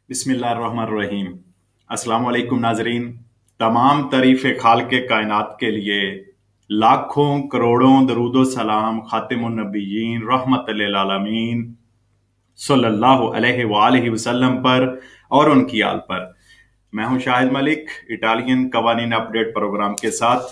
बिस्मिल्लाहिर्रहमानिर्रहीम। अस्सलाम वालेकुम नाजरीन। तमाम तारीफ़ खाल के कायनात के लिए लाखों करोड़ों दरूदो सलाम खातिमुन नबिय्यीन रहमतुल लिल आलमीन सल्लल्लाहु अलैहि वालैहि वसल्लम पर और उनकी आल पर। मैं हूं शाहिद मलिक, इटालियन कवानीन अपडेट प्रोग्राम के साथ।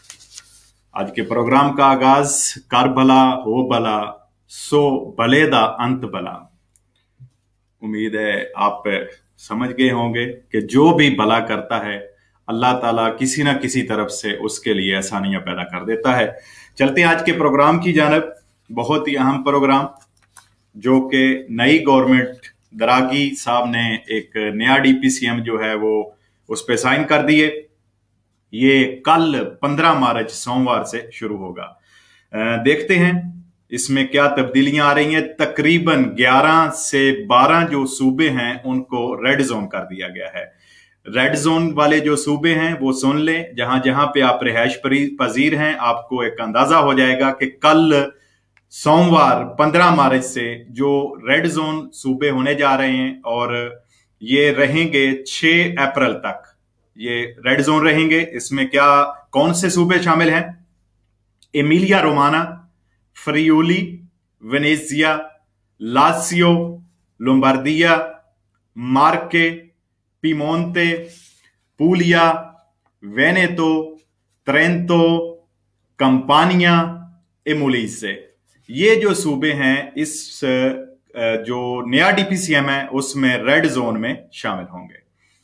आज के प्रोग्राम का आगाज कर भला हो भला सो भलेदा अंत भला। उम्मीद है आप समझ गए होंगे कि जो भी भला करता है अल्लाह ताला किसी ना किसी तरफ से उसके लिए आसानियां पैदा कर देता है। चलते हैं आज के प्रोग्राम की जानब। बहुत ही अहम प्रोग्राम जो कि नई गवर्नमेंट दरागी साहब ने एक नया डीपीसीएम जो है वो उस पर साइन कर दिए। ये कल 15 मार्च सोमवार से शुरू होगा। देखते हैं इसमें क्या तब्दीलियां आ रही हैं। तकरीबन 11 से 12 जो सूबे हैं उनको रेड जोन कर दिया गया है। रेड जोन वाले जो सूबे हैं वो सुन लें, जहां जहां पे आप रिहाइश पजीर हैं, आपको एक अंदाजा हो जाएगा कि कल सोमवार 15 मार्च से जो रेड जोन सूबे होने जा रहे हैं और ये रहेंगे 6 अप्रैल तक ये रेड जोन रहेंगे। इसमें क्या कौन से सूबे शामिल हैं? Emilia Romagna, Friuli, Venezia, Lazio, Lombardia, Marche, Piemonte, पूलिया, वेनेतो, ट्रेंतो, कंपानिया, एमोलिसे। ये जो सूबे हैं इस जो नया डीपीसीएम है उसमें रेड जोन में शामिल होंगे।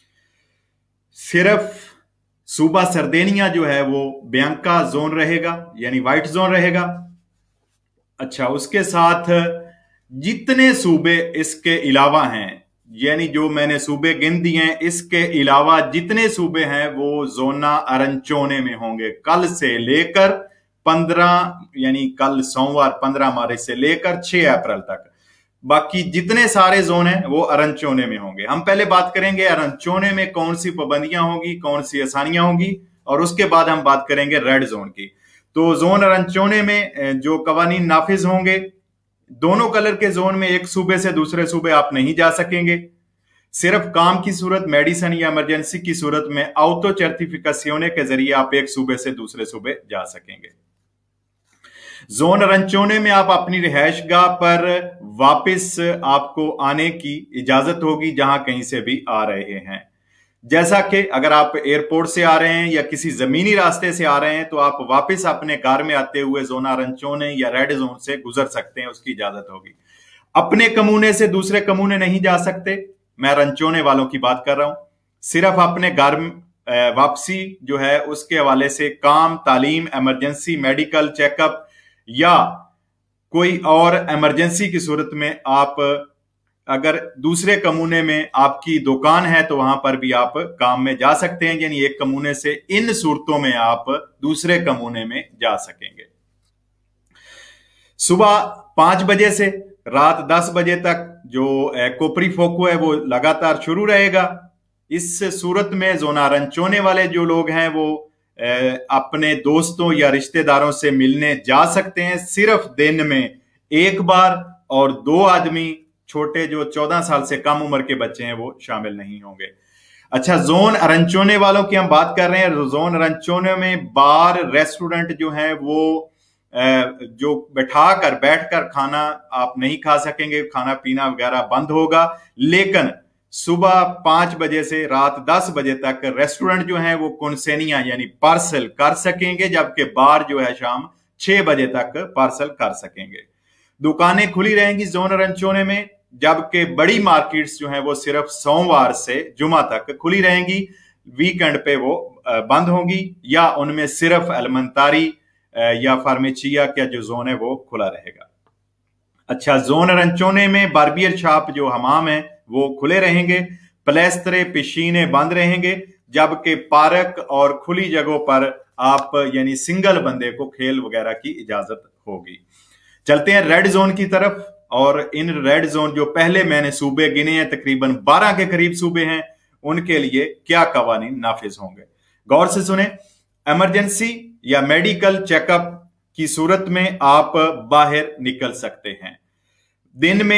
सिर्फ सूबा सरदेनिया जो है वो बियांका जोन रहेगा, यानी व्हाइट जोन रहेगा। अच्छा, उसके साथ जितने सूबे इसके अलावा हैं, यानी जो मैंने सूबे गिन दिए हैं, इसके अलावा जितने सूबे हैं वो जोना अरंचोने में होंगे कल से लेकर 15 यानी कल सोमवार 15 मार्च से लेकर 6 अप्रैल तक। बाकी जितने सारे जोन हैं वो अरंचोने में होंगे। हम पहले बात करेंगे अरंचोने में कौन सी पाबंदियां होंगी, कौन सी आसानियां होंगी, और उसके बाद हम बात करेंगे रेड जोन की। तो जोन अरंचोने में जो कवानीन नाफिज होंगे, दोनों कलर के जोन में एक सूबे से दूसरे सूबे आप नहीं जा सकेंगे। सिर्फ काम की सूरत, मेडिसिन या इमरजेंसी की सूरत में ऑटो सर्टिफिकेशने के जरिए आप एक सूबे से दूसरे सूबे जा सकेंगे। जोन अरंचोने में आप अपनी रिहायशगाह पर वापस आपको आने की इजाजत होगी जहां कहीं से भी आ रहे हैं। जैसा कि अगर आप एयरपोर्ट से आ रहे हैं या किसी जमीनी रास्ते से आ रहे हैं तो आप वापस अपने घर में आते हुए जोना रंचोने या रेड जोन से गुजर सकते हैं, उसकी इजाजत होगी। अपने कमूने से दूसरे कमूने नहीं जा सकते। मैं रंचोने वालों की बात कर रहा हूं। सिर्फ अपने घर वापसी जो है उसके हवाले से काम, तालीम, इमरजेंसी, मेडिकल चेकअप या कोई और इमरजेंसी की सूरत में आप अगर दूसरे कमूने में आपकी दुकान है तो वहां पर भी आप काम में जा सकते हैं। यानी एक कमूने से इन सूरतों में आप दूसरे कमूने में जा सकेंगे। सुबह 5 बजे से रात 10 बजे तक जो कोपरी फोको है वो लगातार शुरू रहेगा। इस सूरत में जोना रंचोने वाले जो लोग हैं वो अपने दोस्तों या रिश्तेदारों से मिलने जा सकते हैं, सिर्फ दिन में एक बार, और 2 आदमी छोटे जो 14 साल से कम उम्र के बच्चे हैं वो शामिल नहीं होंगे। अच्छा, जोन अरंचोने वालों की हम बात कर रहे हैं। जोन अरंचोने में बार, रेस्टोरेंट जो हैं वो जो बैठकर खाना आप नहीं खा सकेंगे, खाना पीना वगैरह बंद होगा। लेकिन सुबह 5 बजे से रात 10 बजे तक रेस्टोरेंट जो हैं वो कॉन्सेनिया यानी पार्सल कर सकेंगे, जबकि बार जो है शाम 6 बजे तक पार्सल कर सकेंगे। दुकानें खुली रहेंगी जोन अरंचोने में, जबकि बड़ी मार्केट्स जो हैं वो सिर्फ सोमवार से जुमा तक खुली रहेंगी। वीकेंड पे वो बंद होंगी या उनमें सिर्फ एलमंतारी या फार्मेचिया का जो जोन है वो खुला रहेगा। अच्छा, जोन अरंचोने में बार्बियर शॉप जो हमाम है वो खुले रहेंगे। प्लेस्तरे, पिशीने बंद रहेंगे, जबकि पार्क और खुली जगहों पर आप यानी सिंगल बंदे को खेल वगैरह की इजाजत होगी। चलते हैं रेड जोन की तरफ। और इन रेड जोन जो पहले मैंने सूबे गिने हैं, तकरीबन 12 के करीब सूबे हैं, उनके लिए क्या कवानीन नाफिज होंगे, गौर से सुने। इमरजेंसी या मेडिकल चेकअप की सूरत में आप बाहर निकल सकते हैं। दिन में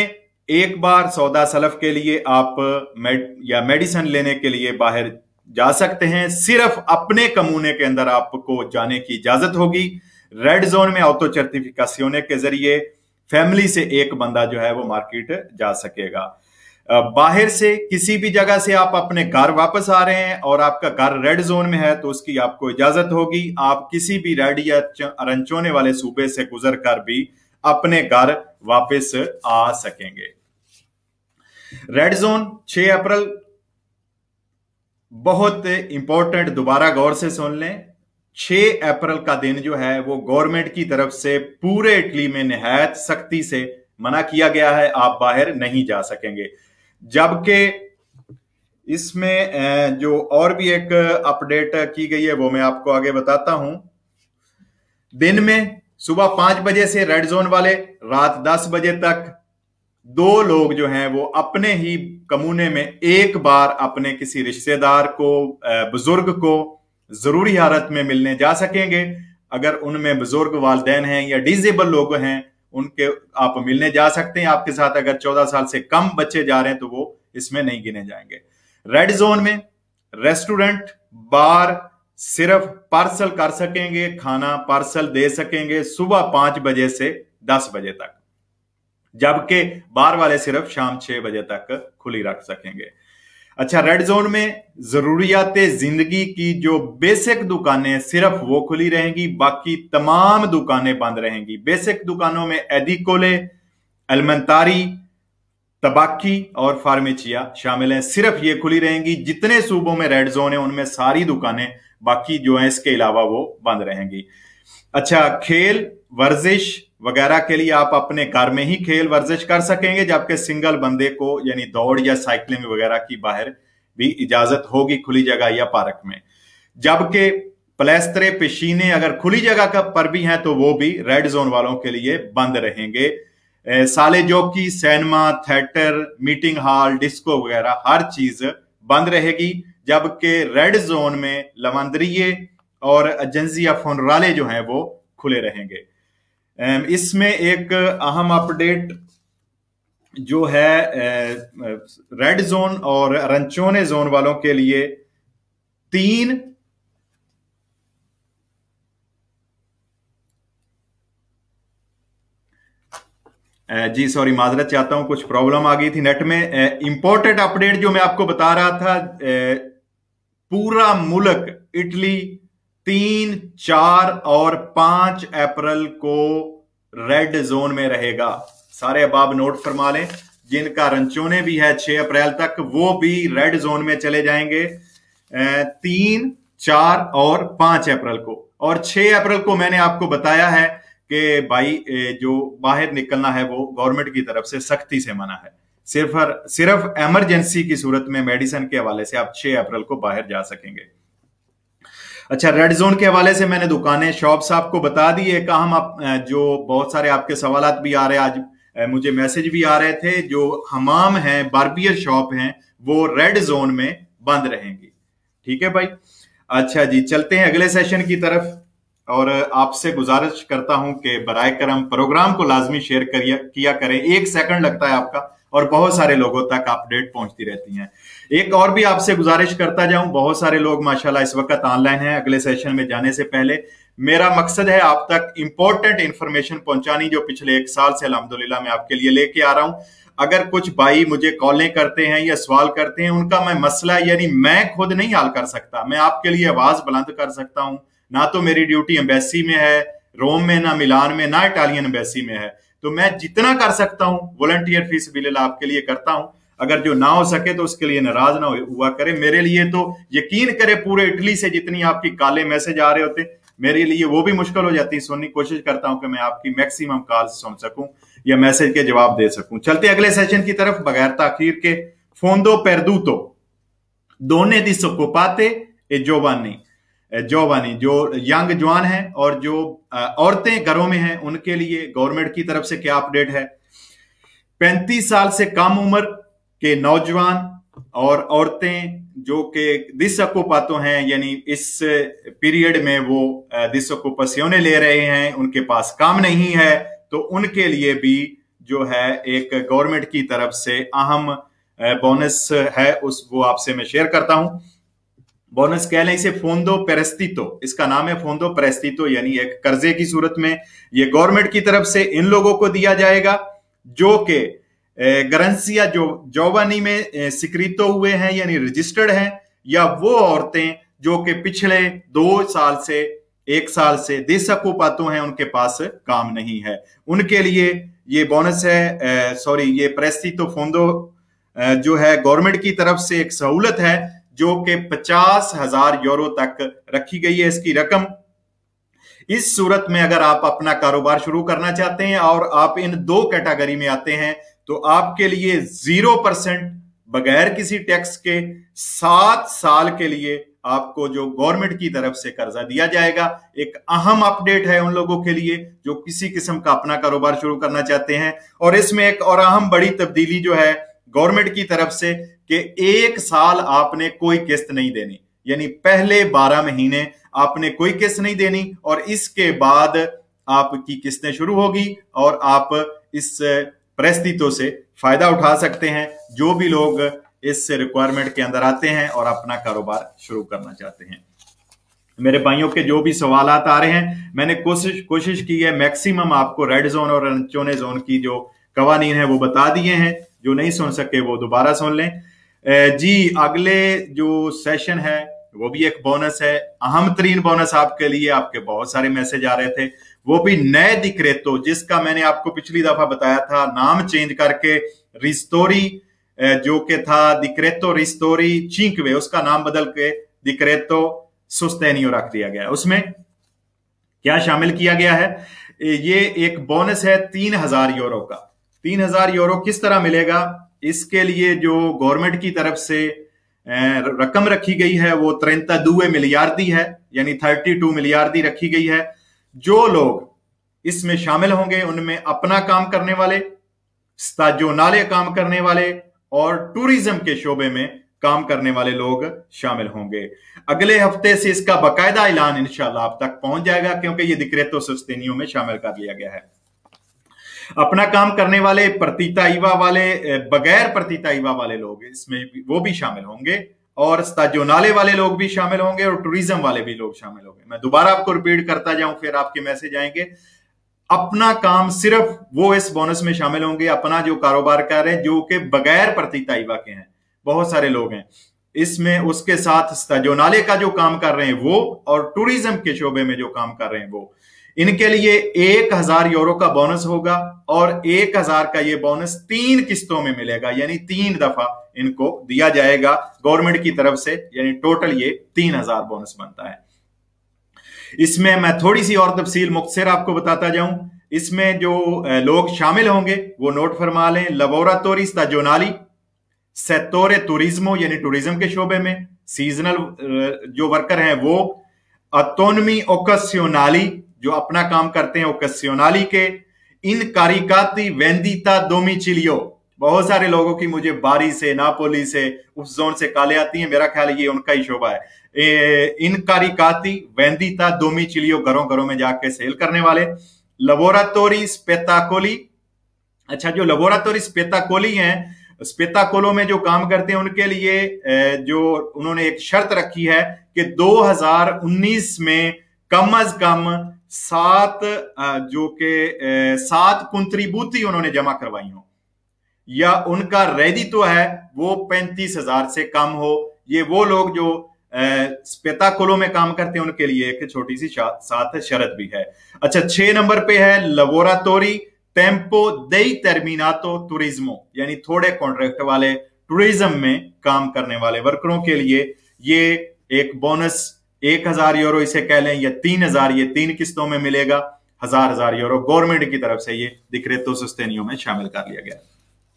एक बार सौदा सलफ के लिए आप या मेडिसिन लेने के लिए बाहर जा सकते हैं। सिर्फ अपने कमूने के अंदर आपको जाने की इजाजत होगी। रेड जोन में ऑटो सर्टिफिकेशने के जरिए फैमिली से एक बंदा जो है वो मार्केट जा सकेगा। बाहर से किसी भी जगह से आप अपने घर वापस आ रहे हैं और आपका घर रेड जोन में है तो उसकी आपको इजाजत होगी। आप किसी भी रेड या रंचोने वाले सूबे से गुजर कर भी अपने घर वापस आ सकेंगे। रेड जोन 6 अप्रैल बहुत इंपॉर्टेंट, दोबारा गौर से सुन लें। 6 अप्रैल का दिन जो है वो गवर्नमेंट की तरफ से पूरे इटली में निहायत सख्ती से मना किया गया है, आप बाहर नहीं जा सकेंगे। जबकि इसमें जो और भी एक अपडेट की गई है वो मैं आपको आगे बताता हूं। दिन में सुबह 5 बजे से रेड जोन वाले रात 10 बजे तक 2 लोग जो हैं वो अपने ही कमूने में एक बार अपने किसी रिश्तेदार को, बुजुर्ग को जरूरी हालत में मिलने जा सकेंगे। अगर उनमें बुजुर्ग वालिदैन हैं या डिसेबल लोग हैं उनके आप मिलने जा सकते हैं आपके साथ। अगर 14 साल से कम बच्चे जा रहे हैं तो वो इसमें नहीं गिने जाएंगे। रेड जोन में रेस्टोरेंट, बार सिर्फ पार्सल कर सकेंगे, खाना पार्सल दे सकेंगे सुबह 5 बजे से 10 बजे तक, जबकि बार वाले सिर्फ शाम 6 बजे तक खुली रख सकेंगे। अच्छा, रेड जोन में जरूरियात जिंदगी की जो बेसिक दुकानें सिर्फ वो खुली रहेंगी, बाकी तमाम दुकानें बंद रहेंगी। बेसिक दुकानों में एडिकोले, एलमंतारी, तबाकी और फार्मेचिया शामिल हैं, सिर्फ ये खुली रहेंगी। जितने सूबों में रेड जोन है उनमें सारी दुकानें बाकी जो है इसके अलावा वो बंद रहेंगी। अच्छा, खेल वर्जिश वगैरह के लिए आप अपने घर में ही खेल वर्जिश कर सकेंगे, जबकि सिंगल बंदे को यानी दौड़ या साइकिलिंग वगैरह की बाहर भी इजाजत होगी खुली जगह या पार्क में। जबकि प्लेस्तरे, पेशीने अगर खुली जगह पर भी हैं तो वो भी रेड जोन वालों के लिए बंद रहेंगे। साले जॉकी, cinema, theatre, meeting hall, disco वगैरह हर चीज बंद रहेगी। जबकि रेड जोन में लवंदरिये और एजेंसिया फोनराले जो हैं वो खुले रहेंगे। इसमें एक अहम अपडेट जो है रेड जोन और रंचोने जोन वालों के लिए 3 जी सॉरी, माजरत चाहता हूं, कुछ प्रॉब्लम आ गई थी नेट में। इंपॉर्टेंट अपडेट जो मैं आपको बता रहा था, पूरा मुल्क इटली 3, 4 और 5 अप्रैल को रेड जोन में रहेगा। सारे अबाब नोट फरमा लें। जिनका रंचोने भी है 6 अप्रैल तक वो भी रेड जोन में चले जाएंगे 3, 4 और 5 अप्रैल को। और 6 अप्रैल को मैंने आपको बताया है कि भाई जो बाहर निकलना है वो गवर्नमेंट की तरफ से सख्ती से मना है। सिर्फ इमरजेंसी की सूरत में मेडिसिन के हवाले से आप 6 अप्रैल को बाहर जा सकेंगे। अच्छा, रेड जोन के हवाले से मैंने दुकानें, शॉप्स आपको बता दी। एक अहम जो बहुत सारे आपके सवालात भी आ रहे हैं, आज मुझे मैसेज भी आ रहे थे, जो हमाम हैं, बार्बियर शॉप हैं, वो रेड जोन में बंद रहेंगी। ठीक है भाई। अच्छा जी, चलते हैं अगले सेशन की तरफ और आपसे गुजारिश करता हूं कि बराए करम प्रोग्राम को लाजमी शेयर किया करें। 1 सेकंड लगता है आपका और बहुत सारे लोगों तक अपडेट पहुंचती रहती हैं। एक और भी आपसे गुजारिश करता जाऊं, बहुत सारे लोग माशाल्लाह इस वक्त ऑनलाइन हैं। अगले सेशन में जाने से पहले मेरा मकसद है आप तक इंपॉर्टेंट इंफॉर्मेशन पहुंचानी, जो पिछले 1 साल से अल्हम्दुलिल्लाह मैं आपके लिए लेके आ रहा हूं। अगर कुछ भाई मुझे कॉलें करते हैं या सवाल करते हैं, उनका मैं मसला यानी मैं खुद नहीं हल कर सकता, मैं आपके लिए आवाज बुलंद कर सकता हूं। ना तो मेरी ड्यूटी एम्बेसी में है रोम में, ना मिलान में, ना इटालियन एम्बेसी में है, तो मैं जितना कर सकता हूं वॉलंटियर फी सबिलिल्लाह आपके लिए करता हूं। अगर जो ना हो सके तो उसके लिए नाराज ना हुआ करे। मेरे लिए तो यकीन करे पूरे इटली से जितनी आपकी काले मैसेज आ रहे होते, मेरे लिए वो भी मुश्किल हो जाती है सुननी। कोशिश करता हूं कि मैं आपकी मैक्सिमम कॉल सुन सकूं या मैसेज के जवाब दे सकूं। चलते अगले सेशन की तरफ बगैर ताखीर के। फोंदो पेर्दूतो दोने दी सोकोपाते ए जोवानी जो यंग जवान हैं और जो औरतें घरों में हैं उनके लिए गवर्नमेंट की तरफ से क्या अपडेट है। 35 साल से कम उम्र के नौजवान और औरतें जो कि दिसोकोपातो हैं, यानी इस पीरियड में वो दिसोकोपासियोने ले रहे हैं, उनके पास काम नहीं है, तो उनके लिए भी जो है एक गवर्नमेंट की तरफ से अहम बोनस है, उस वो आपसे मैं शेयर करता हूं। बोनस कह लें इसे फोंदो पेरेस्टितो, इसका नाम है फोंदो पेरेस्टितो, यानी एक कर्जे की सूरत में ये गवर्नमेंट की तरफ से इन लोगों को दिया जाएगा जो कि गरंसिया जो जॉवानी में सिक्रीतो हुए हैं यानी रजिस्टर्ड हैं, या वो औरतें जो कि पिछले 2 साल से 1 साल से देशकुपातों हैं, उनके पास काम नहीं है, उनके लिए ये बोनस है। सॉरी, ये प्रेस्टितो फोंदो जो है गवर्नमेंट की तरफ से एक सहूलत है जो कि 50,000 यूरो तक रखी गई है इसकी रकम। इस सूरत में अगर आप अपना कारोबार शुरू करना चाहते हैं और आप इन 2 कैटेगरी में आते हैं तो आपके लिए 0% बगैर किसी टैक्स के 7 साल के लिए आपको जो गवर्नमेंट की तरफ से कर्जा दिया जाएगा। एक अहम अपडेट है उन लोगों के लिए जो किसी किस्म का अपना कारोबार शुरू करना चाहते हैं। और इसमें एक और अहम बड़ी तब्दीली जो है गवर्नमेंट की तरफ से कि 1 साल आपने कोई किस्त नहीं देनी, यानी पहले 12 महीने आपने कोई किस्त नहीं देनी और इसके बाद आपकी किस्तें शुरू होगी और आप इस परिस्थितियों से फायदा उठा सकते हैं जो भी लोग इस रिक्वायरमेंट के अंदर आते हैं और अपना कारोबार शुरू करना चाहते हैं। मेरे भाइयों के जो भी सवाल आ रहे हैं, मैंने कोशिश की है मैक्सिमम आपको रेड जोन और अनचोने जोन की जो कवानीन है वो बता दिए हैं। जो नहीं सुन सके वो दोबारा सुन लें। जी, अगले जो सेशन है वो भी एक बोनस है, अहम तरीन बोनस आपके लिए। आपके बहुत सारे मैसेज आ रहे थे, वो भी नए डिक्रेतो, जिसका मैंने आपको पिछली दफा बताया था, नाम चेंज करके रिस्टोरी जो कि था डिक्रेतो रिस्टोरी चिंक्वे, उसका नाम बदल के डिक्रेतो सोस्टेनियो रख दिया गया। उसमें क्या शामिल किया गया है? ये एक बोनस है 3,000 यूरो का। 3,000 यूरो किस तरह मिलेगा? इसके लिए जो गवर्नमेंट की तरफ से रकम रखी गई है वो 32 मिलियार्डी है, यानी 32 मिलियार्डी रखी गई है। जो लोग इसमें शामिल होंगे उनमें अपना काम करने वाले, स्टाजोनाले काम करने वाले और टूरिज्म के शोबे में काम करने वाले लोग शामिल होंगे। अगले हफ्ते से इसका बाकायदा ऐलान इंशाल्लाह आप तक पहुंच जाएगा, क्योंकि ये डिक्रेतो सोस्टेनियो में शामिल कर लिया गया है। अपना काम करने वाले, प्रतीता ईवा वाले, बगैर प्रतीता ईवा वाले लोग इसमें वो भी शामिल होंगे और स्टाजोनाले वाले लोग भी शामिल होंगे और टूरिज्म वाले भी लोग शामिल होंगे। मैं दोबारा आपको रिपीट करता जाऊं, फिर आपके मैसेज आएंगे। अपना काम सिर्फ वो इस बोनस में शामिल होंगे, अपना जो कारोबार कर रहे हैं जो कि बगैर प्रतीता ईवा के हैं, बहुत सारे लोग हैं इसमें। उसके साथ स्टाजोनाले का जो काम कर रहे हैं वो, और टूरिज्म के शोबे में जो काम कर रहे हैं वो, इनके लिए 1,000 यूरो का बोनस होगा और 1,000 का ये बोनस 3 किस्तों में मिलेगा, यानी 3 दफा इनको दिया जाएगा गवर्नमेंट की तरफ से, यानी टोटल ये 3,000 बोनस बनता है। इसमें मैं थोड़ी सी और तफसील मुख्तसर आपको बताता जाऊं। इसमें जो लोग शामिल होंगे वो नोट फरमा लें। लबोराटोरी स्टाजोनाली, सेक्टोरे तुरिज्मो यानी टूरिज्म के शोबे में सीजनल जो वर्कर हैं वो, ऑटोनमी ओकेशनली जो अपना काम करते हैं ओकेशनली के, इन कारिकाती वेंदिता डोमिचिलियो, बहुत सारे लोगों की मुझे बारी से, नापोली से, उस जोन से काले आती हैं, मेरा ख्याल ये उनका ही शोबा है। इन कारिकाती वेंदिता डोमिचिलियो, घरों घरों में जाके सेल करने वाले। लबोराटोरी स्पेताकोली, अच्छा जो लबोराटोरी स्पेताकोली हैं, स्पेताकोलो में जो काम करते हैं उनके लिए जो उन्होंने एक शर्त रखी है कि 2019 में कम अज कम 7 कंट्रीब्यूटी उन्होंने जमा करवाई हो, या उनका रेडितो है वो 35,000 से कम हो। ये वो लोग जो स्पेताकोलो में काम करते हैं उनके लिए एक छोटी सी साथ शर्त भी है। अच्छा, 6 नंबर पे है लबोराटोरी टेम्पो देई टर्मिनातो टूरिज्मो, यानी थोड़े कॉन्ट्रैक्ट वाले टूरिज्म में काम करने वाले वर्करों के लिए ये एक बोनस 1,000 यूरो इसे कह लें या 3,000, ये 3 किस्तों में मिलेगा। 1,000 यूरो गवर्नमेंट की तरफ से ये डिक्रेतो सोस्टेनियो में शामिल कर लिया गया।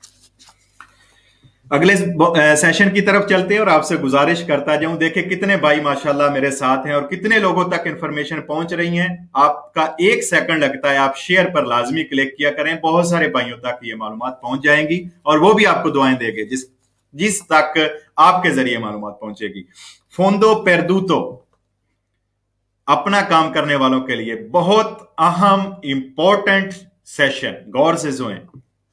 अगले सेशन की तरफ चलते हैं और आपसे गुजारिश करता जाऊं, देखें कितने भाई माशाल्लाह मेरे साथ हैं और कितने लोगों तक इंफॉर्मेशन पहुंच रही है। आपका 1 सेकंड लगता है, आप शेयर पर लाजमी क्लिक किया करें, बहुत सारे भाइयों तक ये मालूमात पहुंच जाएंगी और वो भी आपको दुआएं देंगे जिस तक आपके जरिए मालूमात पहुंचेगी। फोंदो पेर्दूतो, अपना काम करने वालों के लिए बहुत अहम इंपॉर्टेंट सेशन, गौर से सुनें।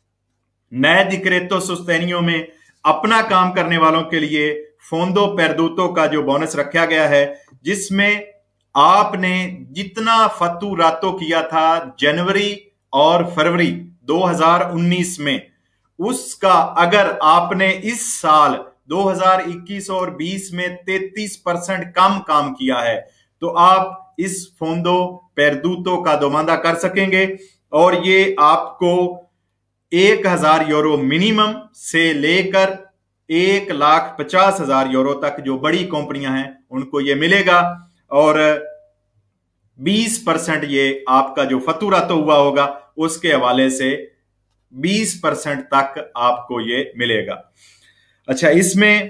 नए डिक्रेतो सुस्तेनियों में अपना काम करने वालों के लिए फोंदो पेर्दूतो का जो बोनस रखा गया है, जिसमें आपने जितना फतूरातो किया था जनवरी और फरवरी 2019 में, उसका अगर आपने इस साल 2021 और 20 में 33% कम काम किया है तो आप इस फोंदो पेर्दूतो का दोमांदा कर सकेंगे। और ये आपको 1,000 यूरो मिनिमम से लेकर 1,50,000 यूरो तक जो बड़ी कंपनियां हैं उनको ये मिलेगा। और 20% ये आपका जो फतूरा तो हुआ होगा उसके हवाले से 20% तक आपको ये मिलेगा। अच्छा, इसमें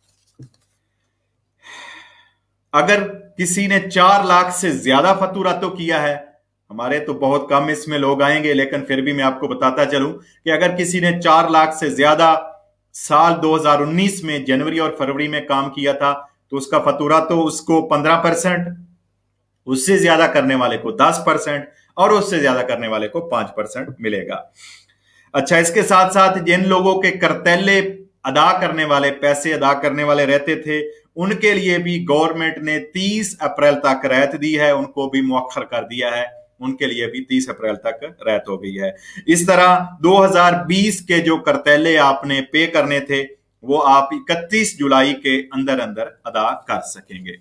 अगर किसी ने 4 लाख से ज्यादा फतूरा तो किया है, हमारे तो बहुत कम इसमें लोग आएंगे, लेकिन फिर भी मैं आपको बताता चलूं कि अगर किसी ने 4 लाख से ज्यादा साल 2019 में जनवरी और फरवरी में काम किया था तो उसका फतूरा तो उसको 15%, उससे ज्यादा करने वाले को 10% और उससे ज्यादा करने वाले को 5% मिलेगा। अच्छा, इसके साथ साथ जिन लोगों के करतैले अदा करने वाले, पैसे अदा करने वाले रहते थे, उनके लिए भी गवर्नमेंट ने 30 अप्रैल तक रियायत दी है, उनको भी मुअख्खर कर दिया है, उनके लिए भी 30 अप्रैल तक रियायत हो गई है। इस तरह 2020 के जो करतैले आपने पे करने थे वो आप 31 जुलाई के अंदर अंदर अदा कर सकेंगे।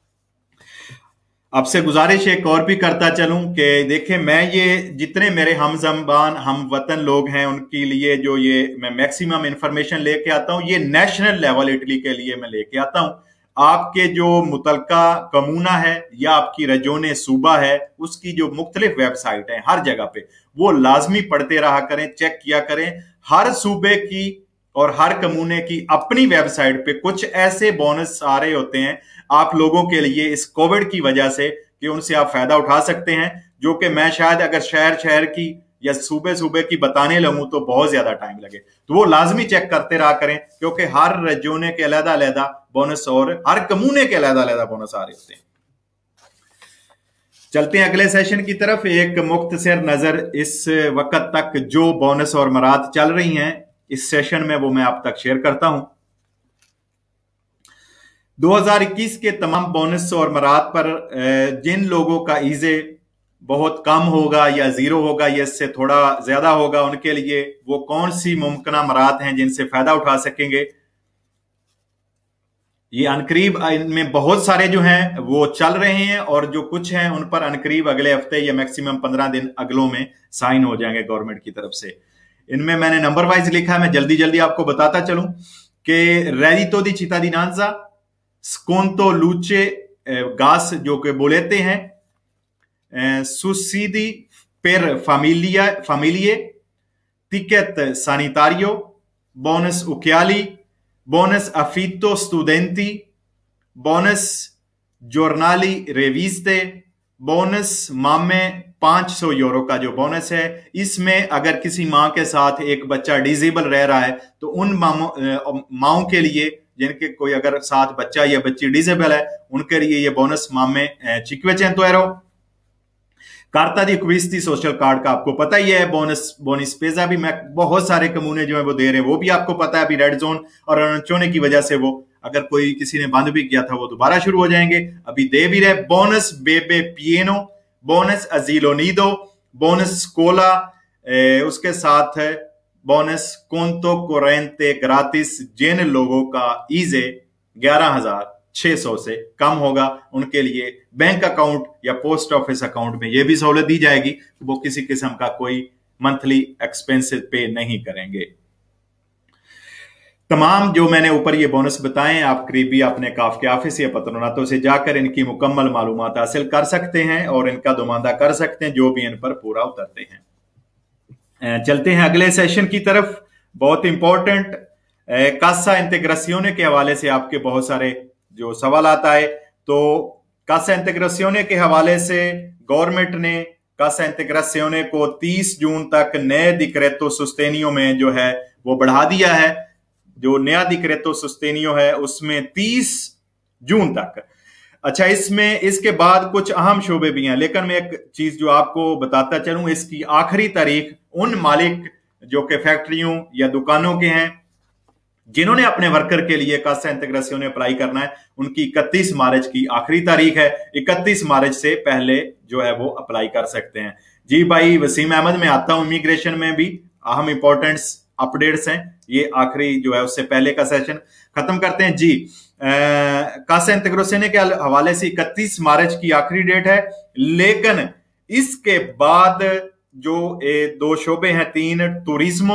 आपसे गुजारिश एक और भी करता चलूं कि देखें, मैं ये जितने मेरे हमजबान हम वतन लोग हैं उनके लिए जो ये मैं मैक्सिमम इंफॉर्मेशन लेके आता हूं, ये नेशनल लेवल इटली के लिए मैं लेके आता हूं। आपके जो मुतलका कमूना है या आपकी रजोने सूबा है, उसकी जो मुख्तलिफ वेबसाइट है हर जगह पे, वो लाजमी पढ़ते रहा करें, चेक किया करें। हर सूबे की और हर कमूने की अपनी वेबसाइट पे कुछ ऐसे बोनस आ रहे होते हैं आप लोगों के लिए इस कोविड की वजह से कि उनसे आप फायदा उठा सकते हैं, जो कि मैं शायद अगर शहर शहर की या सूबे सूबे की बताने लगूं तो बहुत ज्यादा टाइम लगे। तो वो लाजमी चेक करते रहा करें, क्योंकि हर रजोने के अलग अलग बोनस और हर कमूने के अलग अलग बोनस आ रहे होते हैं। चलते हैं अगले सेशन की तरफ। एक मुख्तसर नजर इस वक्त तक जो बोनस और मरात चल रही हैं इस सेशन में, वो मैं आप तक शेयर करता हूं। 2021 के तमाम बोनस और मरात पर जिन लोगों का ईजे बहुत कम होगा या जीरो होगा या इससे थोड़ा ज्यादा होगा, उनके लिए वो कौन सी मुमकिन मरात हैं जिनसे फायदा उठा सकेंगे, ये अनकरीब इनमें बहुत सारे जो हैं वो चल रहे हैं और जो कुछ हैं उन पर अनकरीब अगले हफ्ते या मैक्सिमम 15 दिन अगलों में साइन हो जाएंगे गवर्नमेंट की तरफ से। इनमें मैंने नंबर वाइज लिखा है, मैं जल्दी जल्दी आपको बताता चलूं कि रेडितो दी चितादिनांजा, स्कोंतो लूचे गास जो कि बोलेते हैं, सुसीदी पेर फैमिलिये, तिकेट सैनिटारियो, बोनस उक्याली, बोनस अफितो स्टूडेंटी, बोनस जोर्नाली रेविस्ते, बोनस मामे 500 यूरो का जो बोनस है। इसमें अगर किसी माँ के साथ एक बच्चा डिसेबल रह रहा है तो उन माओं के लिए जिनके कोई अगर साथ बच्चा या बच्ची डिसेबल है उनके लिए ये बोनस मामे 500 euro। कार्ता दी क्विस्ती सोशल कार्ड का आपको पता ही है, बोनस पेजा भी मैं बहुत सारे कमूने जो है वो दे रहे हैं, वो भी आपको पता है। अभी रेड जोन और अनचोने की वजह से वो अगर कोई किसी ने बंद भी किया था वो दोबारा शुरू हो जाएंगे, अभी दे भी रहे। बोनस बेबे पिएनो, बोनस अजीलोनीदो, बोनस स्कोला, उसके साथ है बोनस कोंतो कोरेंते ग्रातिस। जिन लोगों का ईजे 11,600 से कम होगा उनके लिए बैंक अकाउंट या पोस्ट ऑफिस अकाउंट में यह भी सहूलत दी जाएगी कि वो किसी किस्म का कोई मंथली एक्सपेंसेस पे नहीं करेंगे। तमाम जो मैंने ऊपर ये बोनस बताएं आप करीबी अपने काफ के ऑफिस या पत्रोनातों से जाकर इनकी मुकम्मल मालूमात हासिल कर सकते हैं और इनका दोमांदा कर सकते हैं जो भी इन पर पूरा उतरते हैं। चलते हैं अगले सेशन की तरफ। बहुत इंपॉर्टेंट कासा इंटेग्रेसियोने के हवाले से आपके बहुत सारे जो सवाल आता है, तो कासा इंटेग्रेसियोने के हवाले से गवर्नमेंट ने कासा इंटेग्रेसियोने को 30 जून तक नए डिक्रेतो सुस्तेनियो में जो है वो बढ़ा दिया है। जो नया डिक्रेतो सुस्तेनियो है उसमें 30 जून तक। अच्छा, इसमें इसके बाद कुछ अहम शोबे भी हैं, लेकिन मैं एक चीज जो आपको बताता चलूं, इसकी आखिरी तारीख उन मालिक जो कि फैक्ट्रियों या दुकानों के हैं, जिन्होंने अपने वर्कर के लिए कासा इंटीग्रेसियोने अप्लाई करना है, उनकी 31 मार्च की आखिरी तारीख है। 31 मार्च से पहले जो है वो अप्लाई कर सकते हैं। जी भाई वसीम अहमद, मैं आता हूं इमिग्रेशन में भी अहम इंपॉर्टेंट्स अपडेट्स हैं, ये आखिरी जो है उससे पहले का सेशन खत्म करते हैं जी। कासा इंटीग्रेसियोने के हवाले से 31 मार्च की आखिरी डेट है, लेकिन इसके बाद जो 2 शोबे हैं, 3, टूरिज्मो,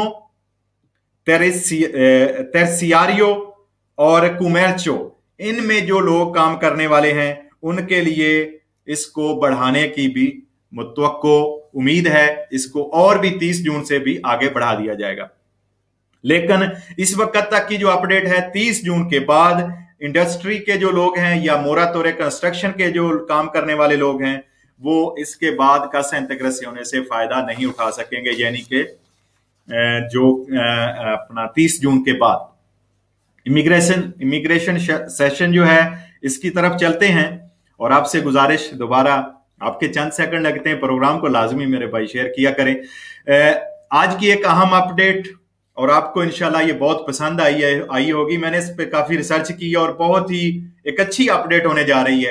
तेरसियारियो और कुमेर्चो, इनमें जो लोग काम करने वाले हैं उनके लिए इसको बढ़ाने की भी मुतवक्को उम्मीद है। इसको और भी 30 जून से भी आगे बढ़ा दिया जाएगा। लेकिन इस वक्त तक की जो अपडेट है, 30 जून के बाद इंडस्ट्री के जो लोग हैं या मोरा तोरे कंस्ट्रक्शन के जो काम करने वाले लोग हैं, वो इसके बाद कासा इंटीग्रेसियोने से फायदा नहीं उठा सकेंगे, यानी कि जो अपना 30 जून के बाद इमिग्रेशन सेशन जो है इसकी तरफ चलते हैं। और आपसे गुजारिश, दोबारा आपके चंद सेकंड लगते हैं, प्रोग्राम को लाजमी मेरे भाई शेयर किया करें। आज की एक अहम अपडेट, और आपको इंशाल्लाह ये बहुत पसंद आई होगी। मैंने इस पे काफी रिसर्च की और बहुत ही एक अच्छी अपडेट होने जा रही है।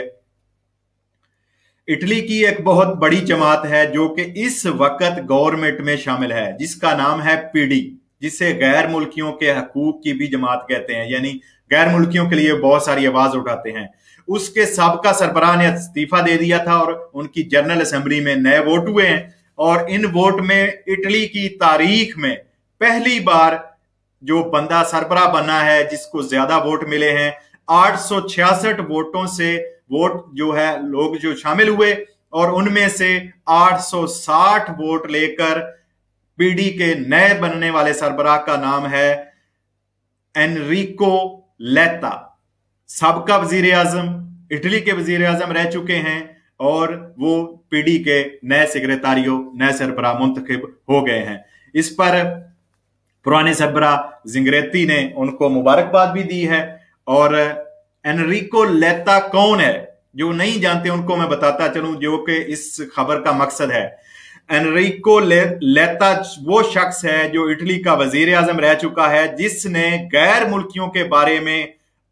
इटली की एक बहुत बड़ी जमात है जो कि इस वक्त गवर्नमेंट में शामिल है, जिसका नाम है पीडी, जिसे गैर मुल्कियों के हकूक की भी जमात कहते हैं, यानी गैर मुल्कियों के लिए बहुत सारी आवाज उठाते हैं। उसके साबका सरबराह ने इस्तीफा दे दिया था और उनकी जनरल असेंबली में नए वोट हुए हैं। और इन वोट में इटली की तारीख में पहली बार जो बंदा सरबराह बना है जिसको ज्यादा वोट मिले हैं, 866 वोटों से वोट जो है लोग जो शामिल हुए, और उनमें से 860 वोट लेकर पीडी के नए बनने वाले सरबराह का नाम है एनरिको लेता। सबका वजीर आजम, इटली के वजीर आजम रह चुके हैं, और वो पीडी के नए सेक्रेटारियो, नए सरबराह मुंतखब हो गए हैं। इस पर पुराने सरबराह जिंगरेती ने उनको मुबारकबाद भी दी है। और एनरिको लेता कौन है, जो नहीं जानते उनको मैं बताता चलूं, जो कि इस खबर का मकसद है। एनरिको लेता वो शख्स है जो इटली का वजीर आजम रह चुका है, जिसने गैर मुल्कियों के बारे में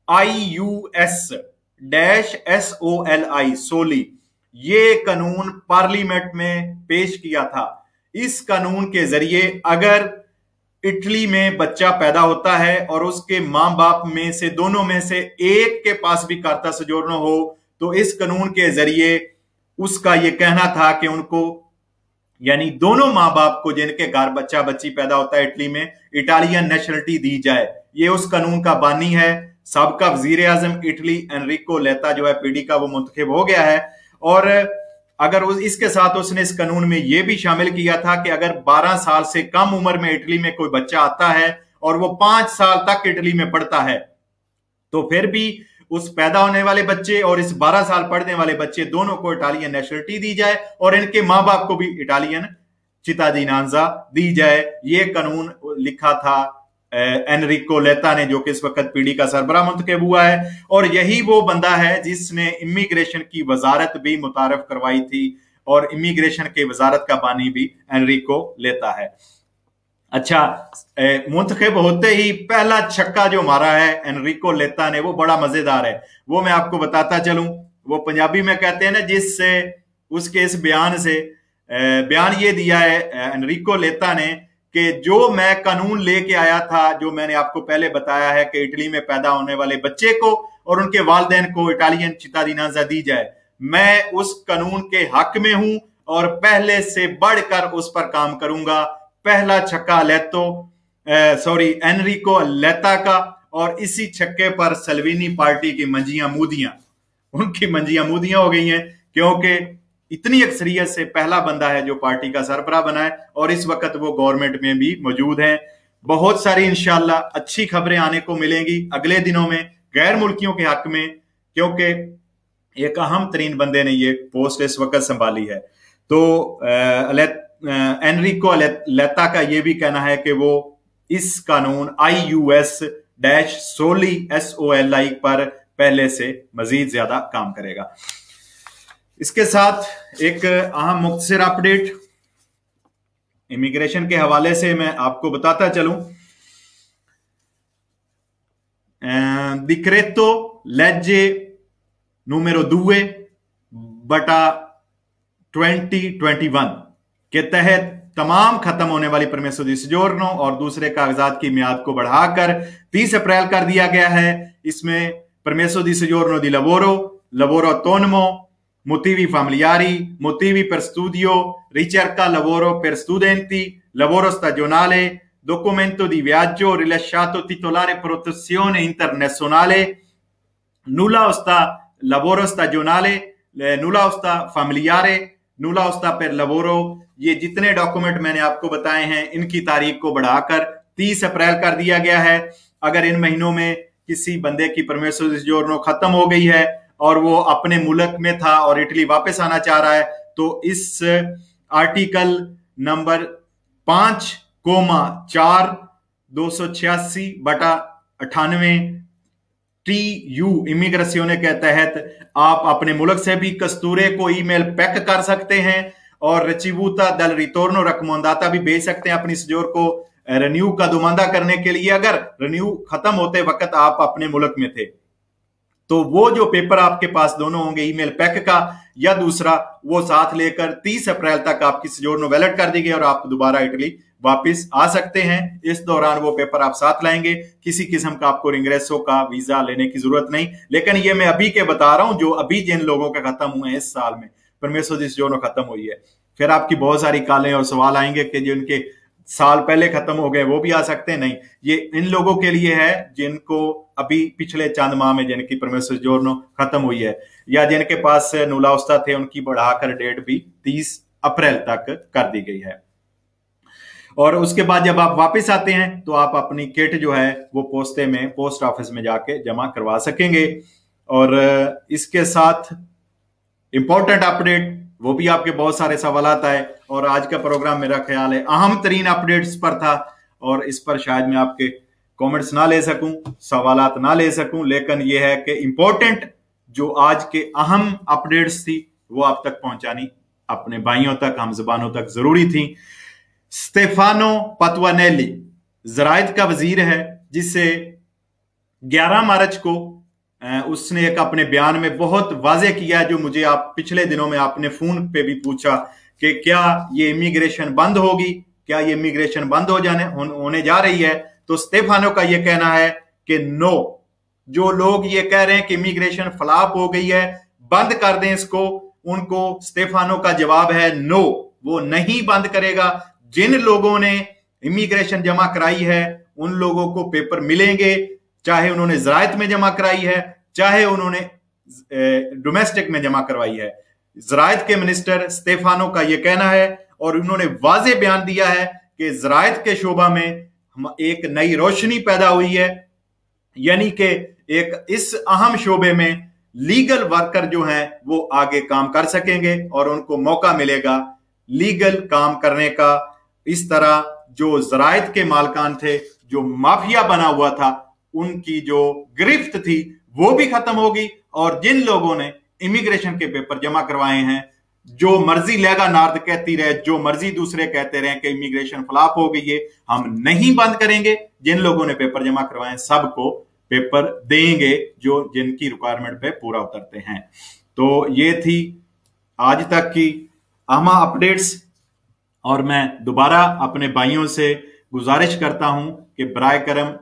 IUS-SOLI सोली ये कानून पार्लियामेंट में पेश किया था। इस कानून के जरिए अगर इटली में बच्चा पैदा होता है और उसके मां बाप में से दोनों में से एक के पास भी कार्ता सोजोर्नो हो, तो इस कानून के जरिए उसका यह कहना था कि उनको, यानी दोनों मां बाप को जिनके घर बच्चा बच्ची पैदा होता है इटली में, इटालियन नेशनलिटी दी जाए। ये उस कानून का बानी है सबका वजीर आजम इटली एनरिको लेता जो है पीडी का, वो मुंतखब हो गया है। और अगर इसके साथ उसने इस कानून में यह भी शामिल किया था कि अगर 12 साल से कम उम्र में इटली में कोई बच्चा आता है और वो 5 साल तक इटली में पढ़ता है, तो फिर भी उस पैदा होने वाले बच्चे और इस 12 साल पढ़ने वाले बच्चे दोनों को इटालियन नेशनलिटी दी जाए और इनके मां बाप को भी इटालियन चितादिनांजा दी जाए। ये कानून लिखा था एनरिको लेता ने, जो कि इस वक्त पीडी का सरबराह मुंतखब हुआ है। और यही वो बंदा है जिसने इमिग्रेशन की वजारत भी मुतारफ करवाई थी, और इमिग्रेशन के वजारत का बानी भी एनरिको लेता है। अच्छा, मुंतखब होते ही पहला छक्का जो मारा है एनरिको लेता ने, वो बड़ा मजेदार है, वो मैं आपको बताता चलूं। वो पंजाबी में कहते हैं ना, जिससे उसके इस बयान से बयान ये दिया है एनरिको लेता ने कि जो मैं कानून लेके आया था, जो मैंने आपको पहले बताया है कि इटली में पैदा होने वाले बच्चे को और उनके वालिदैन को इटालियन चितादिनांजा दी जाए, मैं उस कानून के हक में हूं और पहले से बढ़कर उस पर काम करूंगा। पहला छक्का एनरिको लेता का, और इसी छक्के पर सल्वीनी पार्टी की मंजियां मूदियां हो गई हैं, क्योंकि इतनी अक्सरियत से पहला बंदा है जो पार्टी का सरबराह बना है और इस वक्त वो गवर्नमेंट में भी मौजूद है। बहुत सारी इंशाल्लाह अच्छी खबरें आने को मिलेंगी अगले दिनों में गैर मुल्कियों के हक में, क्योंकि एक अहम तरीन बंदे ने ये पोस्ट इस वक्त संभाली है। तो एनरिको लेता का ये भी कहना है कि वो इस कानून IUS-SOLI पर पहले से मजीद ज्यादा काम करेगा। इसके साथ एक अहम मुख्तसर अपडेट, इमिग्रेशन के हवाले से मैं आपको बताता चलूं, डिक्रेतो लेजे नूमेरो 2/2021 के तहत तमाम खत्म होने वाली परमेसो दी सोजोर्नो और दूसरे कागजात की मियाद को बढ़ाकर 30 अप्रैल कर दिया गया है। इसमें परमेसो दी सोजोर्नो दी lavoro autonomo, motivi familiari, motivi per studio, ricerca lavoro per studenti, lavoro stagionale, documento di viaggio rilasciato titolare protezione internazionale, nulla osta lavoro stagionale, nulla osta familiare, nulla osta per lavoro। ये जितने document मैंने आपको बताए हैं इनकी तारीख को बढ़ाकर 30 अप्रैल कर दिया गया है। अगर इन महीनों में किसी बंदे की परमेसो दी सोजोर्नो खत्म हो गई है और वो अपने मुल्क में था और इटली वापस आना चाह रहा है, तो इस आर्टिकल नंबर 5,4/286/98 TU इमिग्रेशियोने के तहत आप अपने मुल्क से भी कस्तूरे को ईमेल पैक कर सकते हैं और रिसीवूता दल रिटोर्नो रकमंदाता भी भेज सकते हैं अपनी सोजोर को रिन्यू का दुमांदा करने के लिए। अगर रिन्यू खत्म होते वक्त आप अपने मुल्क में थे तो वो जो पेपर आपके पास दोनों होंगे, ईमेल पैक का या दूसरा, वो साथ लेकर 30 अप्रैल तक आपकी सोजोर्नो वैलिड कर दी गई और आप दोबारा इटली वापस आ सकते हैं। इस दौरान वो पेपर आप साथ लाएंगे, किसी किस्म का आपको रिंग्रेसो का वीजा लेने की जरूरत नहीं। लेकिन ये मैं अभी के बता रहा हूं जो अभी जिन लोगों का खत्म हुए हैं इस साल में परमेसो दी सोजोर्नो खत्म हुई है। फिर आपकी बहुत सारी कालें और सवाल आएंगे कि जिनके साल पहले खत्म हो गए वो भी आ सकते हैं। नहीं, ये इन लोगों के लिए है जिनको अभी पिछले चंद माह में जिनकी परमेसो दी सोजोर्नो खत्म हुई है या जिनके पास नुला ओस्ता थे, उनकी बढ़ाकर डेट भी 30 अप्रैल तक कर दी गई है। और उसके बाद जब आप वापस आते हैं तो आप अपनी किट जो है वो पोस्टे में, पोस्ट ऑफिस में जाके जमा करवा सकेंगे। और इसके साथ इंपॉर्टेंट अपडेट, वो भी आपके बहुत सारे सवाल आए और आज का प्रोग्राम मेरा ख्याल है अहम तरीन अपडेट्स पर था और इस पर शायद मैं आपके कमेंट्स ना ले सकूं, सवालात ना ले सकूं, लेकिन यह है कि इंपॉर्टेंट जो आज के अहम अपडेट्स थी वो आप तक पहुंचानी अपने भाइयों तक, हम जबानों तक जरूरी थी। स्टेफानो पतवानेली ज़राइद का वजीर है, जिसे 11 मार्च को उसने एक अपने बयान में बहुत वाजे किया, जो मुझे आप पिछले दिनों में आपने फोन पे भी पूछा कि क्या ये इमिग्रेशन बंद होगी, क्या ये इमिग्रेशन बंद होने जा रही है। तो स्टेफानो का ये कहना है कि नो, जो लोग ये कह रहे हैं कि इमिग्रेशन फ्लॉप हो गई है, बंद कर दें इसको, उनको स्टेफानो का जवाब है नो, वो नहीं बंद करेगा। जिन लोगों ने इमिग्रेशन जमा कराई है उन लोगों को पेपर मिलेंगे, चाहे उन्होंने ज़राइद में जमा कराई है, चाहे उन्होंने डोमेस्टिक में जमा करवाई है। ज़राइद के मिनिस्टर स्टेफानो का यह कहना है और उन्होंने वाज़े बयान दिया है कि ज़राइद के शोबा में एक नई रोशनी पैदा हुई है, यानी कि एक इस अहम शोबे में लीगल वर्कर जो हैं वो आगे काम कर सकेंगे और उनको मौका मिलेगा लीगल काम करने का। इस तरह जो ज़राइद के मालकान थे, जो माफिया बना हुआ था, उनकी जो गिरफ्त थी वो भी खत्म होगी और जिन लोगों ने इमिग्रेशन के पेपर जमा करवाए हैं, जो मर्जी लेगा नार्द कहती रहे, जो मर्जी दूसरे कहते रहे कि इमिग्रेशन फ्लॉप हो गई है, हम नहीं बंद करेंगे। जिन लोगों ने पेपर जमा करवाए सबको पेपर देंगे जो जिनकी रिक्वायरमेंट पे पूरा उतरते हैं। तो ये थी आज तक की अहम अपडेट्स और मैं दोबारा अपने भाइयों से गुजारिश करता हूं कि बराए करम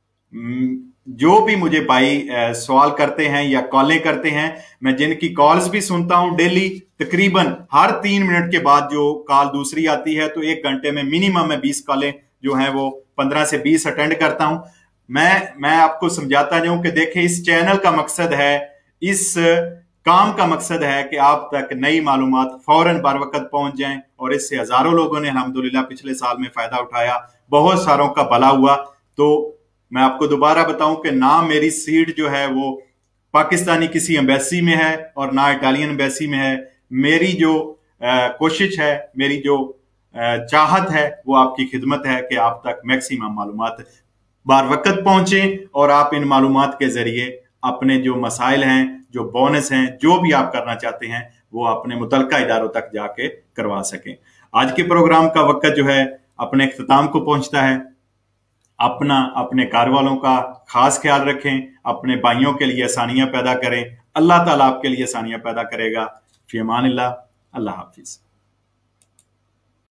जो भी मुझे भाई सवाल करते हैं या कॉलें करते हैं, मैं जिनकी कॉल्स भी सुनता हूं डेली, तकरीबन हर 3 मिनट के बाद जो कॉल दूसरी आती है, तो 1 घंटे में मिनिमम मैं 20 कॉलें जो हैं वो 15 से 20 अटेंड करता हूं। मैं आपको समझाता जाऊं कि देखिए, इस चैनल का मकसद है, इस काम का मकसद है कि आप तक नई मालूमात फौरन बर वक्त पहुंच जाएं और इससे हजारों लोगों ने अल्हम्दुलिल्लाह पिछले साल में फायदा उठाया, बहुत सारों का भला हुआ। तो मैं आपको दोबारा बताऊं कि ना मेरी सीट जो है वो पाकिस्तानी किसी एम्बेसी में है और ना इटालियन एम्बेसी में है। मेरी जो कोशिश है, मेरी जो चाहत है वो आपकी खिदमत है कि आप तक मैक्सिमम मालूमात बार वक्त पहुंचे और आप इन मालूमात के जरिए अपने जो मसाइल हैं, जो बोनस हैं, जो भी आप करना चाहते हैं वो अपने मुतलका इदारों तक जाके करवा सकें। आज के प्रोग्राम का वक्त जो है अपने इख्तिताम को पहुंचता है। अपने घर वालों का खास ख्याल रखें, अपने भाइयों के लिए आसानियां पैदा करें। अल्लाह ताला आपके लिए आसानियां पैदा करेगा। फी अमानिल्लाह। अल्लाह हाफिज।